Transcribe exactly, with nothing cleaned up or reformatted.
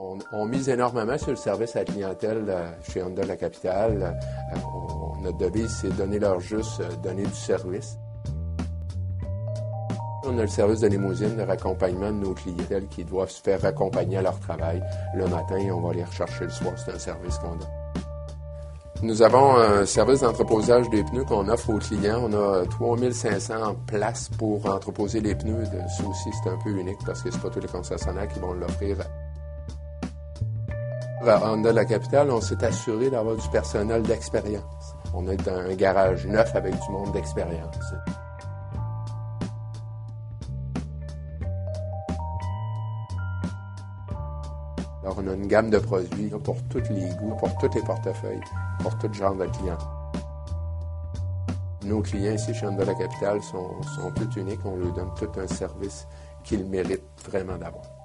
On, on mise énormément sur le service à la clientèle euh, chez Honda La Capitale. Euh, on, notre devise, c'est donner leur juste, euh, donner du service. On a le service de limousine, de raccompagnement de nos clientèles qui doivent se faire accompagner à leur travail le matin et on va les rechercher le soir. C'est un service qu'on donne. Nous avons un service d'entreposage des pneus qu'on offre aux clients. On a trois mille cinq cents places pour entreposer les pneus. Ça aussi, c'est un peu unique parce que c'est pas tous les concessionnaires qui vont l'offrir. À Honda La Capitale, on s'est assuré d'avoir du personnel d'expérience. On est dans un garage neuf avec du monde d'expérience. Alors, on a une gamme de produits pour tous les goûts, pour tous les portefeuilles, pour tout genre de clients. Nos clients ici chez Honda La Capitale sont, sont tous uniques. On leur donne tout un service qu'ils méritent vraiment d'avoir.